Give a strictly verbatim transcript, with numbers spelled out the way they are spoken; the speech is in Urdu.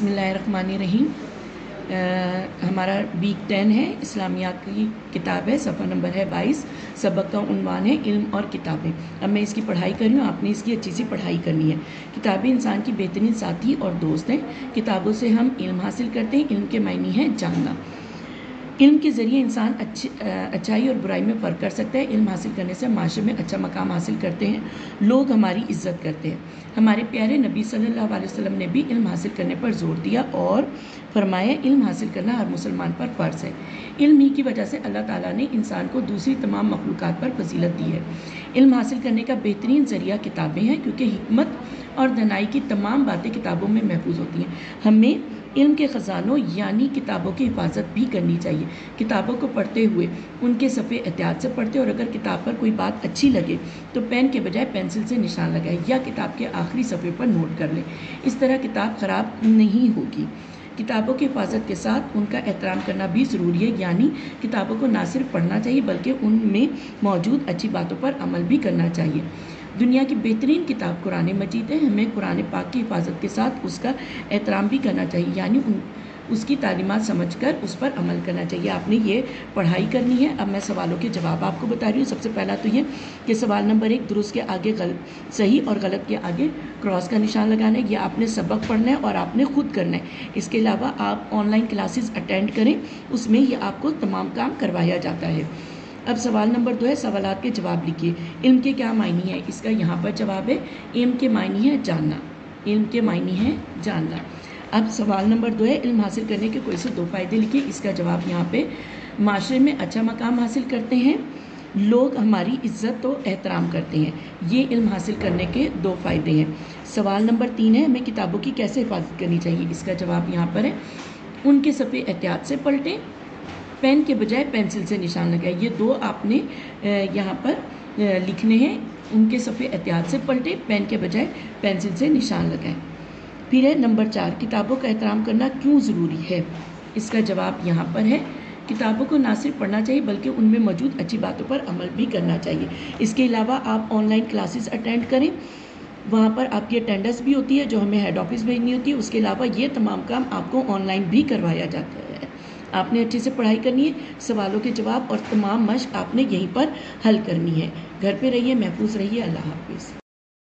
بسم اللہ الرحمن الرحیم۔ ہمارا ویک ٹین ہے، اسلامیات کی کتاب ہے، صفحہ نمبر ہے بائیس، سبق کا عنوان ہے علم اور کتابیں۔ اب میں اس کی پڑھائی کر رہی ہوں، آپ نے اس کی اچھی سی پڑھائی کرنی ہے۔ کتابیں انسان کی بہترین ساتھی اور دوست ہیں۔ کتابوں سے ہم علم حاصل کرتے ہیں۔ علم کے معنی ہے جاننا۔ علم کے ذریعے انسان اچھی اچھائی اور برائی میں فرق کر سکتا ہے۔ علم حاصل کرنے سے معاشرے میں اچھا مقام حاصل کرتے ہیں، لوگ ہماری عزت کرتے ہیں۔ ہمارے پیارے نبی صلی اللہ علیہ وسلم نے بھی علم حاصل کرنے پر زور دیا اور فرمایا علم حاصل کرنا ہر مسلمان پر فرض ہے۔ علم ہی کی وجہ سے اللہ تعالیٰ نے انسان کو دوسری تمام مخلوقات پر فضیلت دی ہے۔ علم حاصل کرنے کا بہترین ذریعہ کتابیں ہیں، کیونکہ حکمت اور دانائی کی تمام باتیں کتابوں میں محفوظ ہوتی ہیں۔ ہمیں علم کے خزانوں یعنی کتابوں کی حفاظت بھی کرنی چاہیے۔ کتابوں کو پڑھتے ہوئے ان کے صفحے احتیاط سے پڑھتے، اور اگر کتاب پر کوئی بات اچھی لگے تو پین کے بجائے پینسل سے نشان لگائے یا کتاب کے آخری صفحے پر نوٹ کر لیں۔ اس طرح کتاب خراب نہیں ہوگی۔ کتابوں کی حفاظت کے ساتھ ان کا احترام کرنا بھی ضروری ہے، یعنی کتابوں کو نہ صرف پڑھنا چاہیے بلکہ ان میں موجود اچھی باتوں پر عمل بھی کرنا چاہیے۔ دنیا کی بہترین کتاب قرآن مجید ہے۔ ہمیں قرآن پاک کی حفاظت کے ساتھ اس کا احترام بھی کرنا چاہیے، یعنی ان اس کی تعلیمات سمجھ کر اس پر عمل کرنا چاہیے۔ آپ نے یہ پڑھائی کرنی ہے۔ اب میں سوالوں کے جواب آپ کو بتا رہی ہوں۔ سب سے پہلا تو یہ کہ سوال نمبر ایک، درست کے آگے غلط صحیح اور غلط کے آگے کراس کا نشان لگانا ہے۔ یہ آپ نے سبق پڑھنا ہے اور آپ نے خود کرنا ہے۔ اس کے علاوہ آپ آن لائن کلاسز اٹینڈ کریں، اس میں یہ آپ کو تمام کام کروایا جاتا ہے۔ اب سوال نمبر دو ہے، سوالات کے جواب لکھیے۔ علم کے کیا معنی ہے؟ اس کا یہاں پر جواب ہے، علم کے معنی ہے جاننا۔ علم کے معنی ہے جاننا۔ اب سوال نمبر دو ہے، علم حاصل کرنے کے کوئی سے دو فائدے لکھیے۔ اس کا جواب یہاں پہ، معاشرے میں اچھا مقام حاصل کرتے ہیں، لوگ ہماری عزت و احترام کرتے ہیں۔ یہ علم حاصل کرنے کے دو فائدے ہیں۔ سوال نمبر تین ہے، ہمیں کتابوں کی کیسے حفاظت کرنی چاہیے؟ اس کا جواب یہاں پر ہے، ان کے صفحے احتیاط سے پلٹیں، پین کے بجائے پینسل سے نشان لگائیں۔ یہ دو آپ نے یہاں پر لکھنے ہیں، ان کے صفحے احتیاط سے پلٹیں، پین کے بجائے پینسل سے نشان لگائیں۔ پھر ہے نمبر چار، کتابوں کا احترام کرنا کیوں ضروری ہے؟ اس کا جواب یہاں پر ہے، کتابوں کو نہ صرف پڑھنا چاہیے بلکہ ان میں موجود اچھی باتوں پر عمل بھی کرنا چاہیے۔ اس کے علاوہ آپ آن لائن کلاسز اٹینڈ کریں، وہاں پر آپ کی اٹینڈنس بھی ہوتی ہے جو ہمیں ہیڈ آفس بھیجنی ہوتی ہے۔ اس کے علاوہ یہ تمام کام آپ کو آن لائن بھی کروایا جاتا ہے۔ آپ نے اچھے سے پڑھائی کرنی ہے، سوالوں کے جواب اور تمام مشق آپ نے یہیں پر حل کرنی ہے۔ گھر پہ رہیے، محفوظ رہیے۔ اللہ حافظ۔